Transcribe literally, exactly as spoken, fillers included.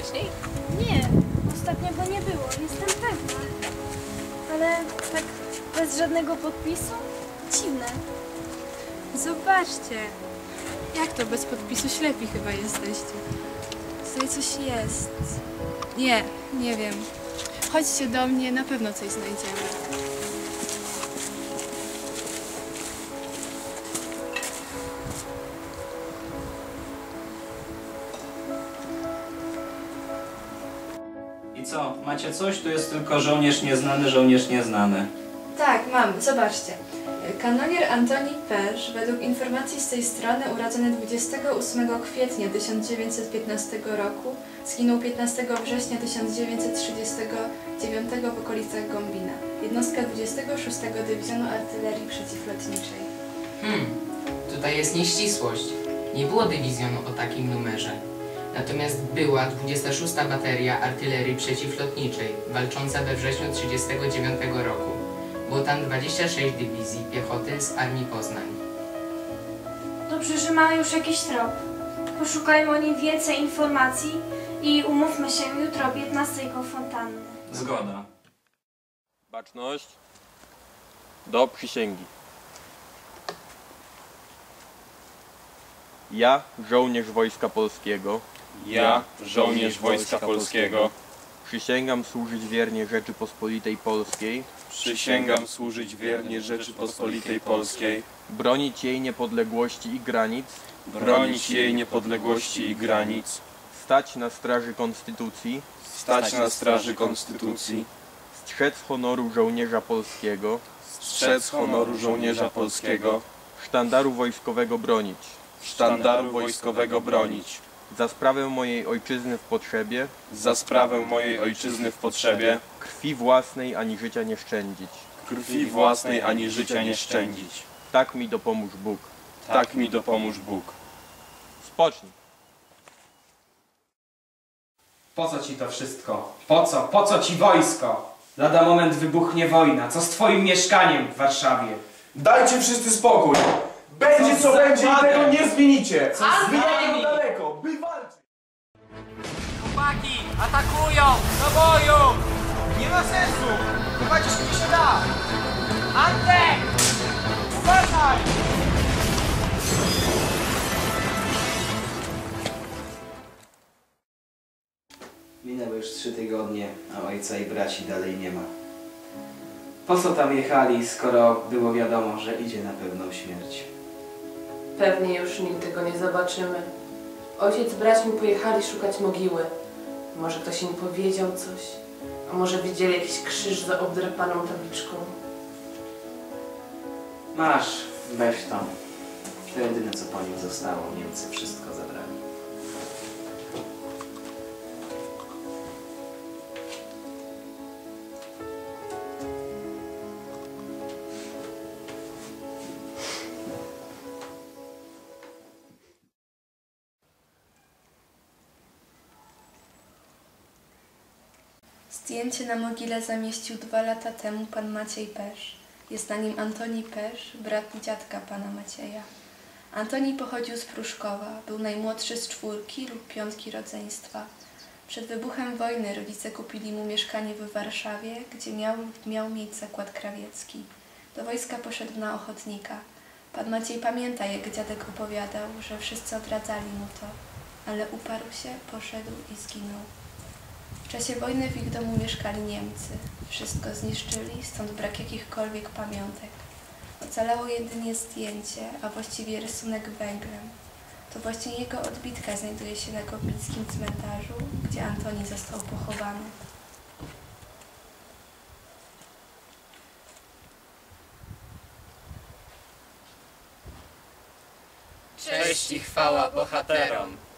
wcześniej? Nie, ostatnio go nie było, jestem pewna. Ale tak bez żadnego podpisu? Dziwne. Zobaczcie. Jak to bez podpisu? Ślepi chyba jesteście. Tutaj coś jest. Nie, nie wiem. Chodźcie do mnie, na pewno coś znajdziemy. I co, macie coś? Tu jest tylko żołnierz nieznany, żołnierz nieznany. Tak, mam, zobaczcie. Kanonier Antoni Pesz, według informacji z tej strony, urodzony dwudziestego ósmego kwietnia tysiąc dziewięćset piętnastego roku, zginął piętnastego września tysiąc dziewięćset trzydziestego dziewiątego w okolicach Gombina. Jednostka dwudziestego szóstego Dywizjonu Artylerii Przeciwlotniczej. Hmm, tutaj jest nieścisłość. Nie było dywizjonu o takim numerze. Natomiast była dwudziesta szósta Bateria Artylerii Przeciwlotniczej, walcząca we wrześniu trzydziestego dziewiątego roku. Było tam dwadzieścia sześć dywizji piechoty z Armii Poznań. Dobrze, że ma już jakiś trop. Poszukajmy o nim więcej informacji i umówmy się jutro o piętnastej koło fontanny. Zgoda. Baczność. Do przysięgi. Ja, żołnierz Wojska Polskiego. Ja, żołnierz Wojska Polskiego. Przysięgam służyć wiernie Rzeczypospolitej Polskiej. Przysięgam służyć wiernie Rzeczypospolitej Polskiej. Bronić jej niepodległości i granic. Bronić jej niepodległości i granic. Stać na straży Konstytucji. Stać na straży Konstytucji. Strzec honoru żołnierza polskiego. Strzec honoru żołnierza polskiego. Sztandaru wojskowego bronić. Sztandaru wojskowego bronić. Za sprawę mojej ojczyzny w potrzebie. Za sprawę mojej ojczyzny w potrzebie. Krwi własnej ani życia nie szczędzić. Krwi własnej ani życia nie szczędzić. Tak mi dopomóż Bóg. Tak mi dopomóż Bóg. Spocznij. Po co ci to wszystko? Po co? Po co ci wojsko? Lada moment wybuchnie wojna. Co z twoim mieszkaniem w Warszawie? Dajcie wszyscy spokój! Będzie co, co będzie i panem? tego nie zmienicie! Zwijajmy daleko, by walczyć! Chłopaki, atakują! Do boju! Nie ma sensu! Zobaczysz, gdzie się da! Antek! Uważaj! Minęły już trzy tygodnie, a ojca i braci dalej nie ma. Po co tam jechali, skoro było wiadomo, że idzie na pewną śmierć? Pewnie już nigdy go nie zobaczymy. Ojciec z braćmi pojechali szukać mogiły. Może ktoś im powiedział coś, a może widzieli jakiś krzyż za obdrapaną tabliczką. Masz, weź to. To jedyne, co po nim zostało. Niemcy wszystko zabrali. Zdjęcie na mogile zamieścił dwa lata temu pan Maciej Pesz. Jest na nim Antoni Pesz, brat dziadka pana Macieja. Antoni pochodził z Pruszkowa, był najmłodszy z czwórki lub piątki rodzeństwa. Przed wybuchem wojny rodzice kupili mu mieszkanie w Warszawie, gdzie miał, miał mieć zakład krawiecki. Do wojska poszedł na ochotnika. Pan Maciej pamięta, jak dziadek opowiadał, że wszyscy odradzali mu to, ale uparł się, poszedł i zginął. W czasie wojny w ich domu mieszkali Niemcy. Wszystko zniszczyli, stąd brak jakichkolwiek pamiątek. Ocalało jedynie zdjęcie, a właściwie rysunek węglem. To właśnie jego odbitka znajduje się na górnickim cmentarzu, gdzie Antoni został pochowany. Cześć i chwała bohaterom!